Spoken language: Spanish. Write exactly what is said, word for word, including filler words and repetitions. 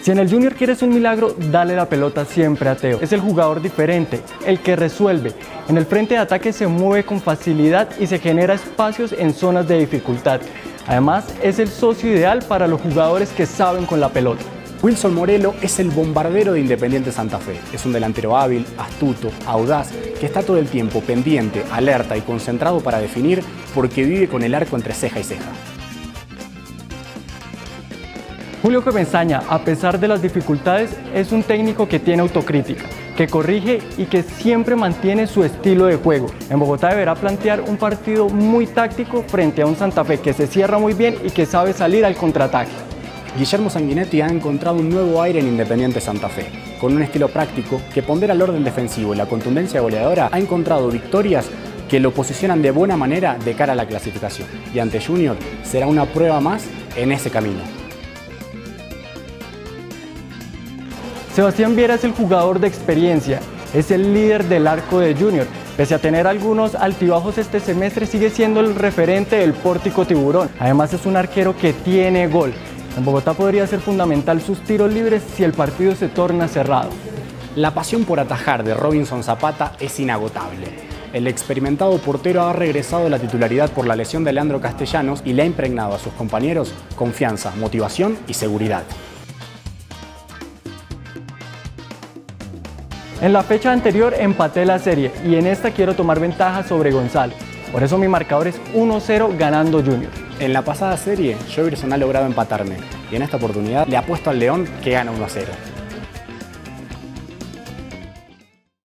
Si en el Junior quieres un milagro, dale la pelota siempre a Teo. Es el jugador diferente, el que resuelve. En el frente de ataque se mueve con facilidad y se genera espacios en zonas de dificultad. Además, es el socio ideal para los jugadores que saben con la pelota. Wilson Morelo es el bombardero de Independiente Santa Fe. Es un delantero hábil, astuto, audaz, que está todo el tiempo pendiente, alerta y concentrado para definir, porque vive con el arco entre ceja y ceja. Julio Comesaña, a pesar de las dificultades, es un técnico que tiene autocrítica, que corrige y que siempre mantiene su estilo de juego. En Bogotá deberá plantear un partido muy táctico frente a un Santa Fe que se cierra muy bien y que sabe salir al contraataque. Guillermo Sanguinetti ha encontrado un nuevo aire en Independiente Santa Fe. Con un estilo práctico que pondera el orden defensivo y la contundencia goleadora, ha encontrado victorias que lo posicionan de buena manera de cara a la clasificación. Y ante Junior será una prueba más en ese camino. Sebastián Viera es el jugador de experiencia, es el líder del arco de Junior. Pese a tener algunos altibajos este semestre, sigue siendo el referente del Pórtico Tiburón. Además es un arquero que tiene gol. En Bogotá podría ser fundamental sus tiros libres si el partido se torna cerrado. La pasión por atajar de Robinson Zapata es inagotable. El experimentado portero ha regresado a la titularidad por la lesión de Leandro Castellanos y le ha impregnado a sus compañeros confianza, motivación y seguridad. En la fecha anterior empaté la serie y en esta quiero tomar ventaja sobre Gonzalo. Por eso mi marcador es uno cero ganando Junior. En la pasada serie, Joverson ha logrado empatarme y en esta oportunidad le apuesto al León que gana uno a cero.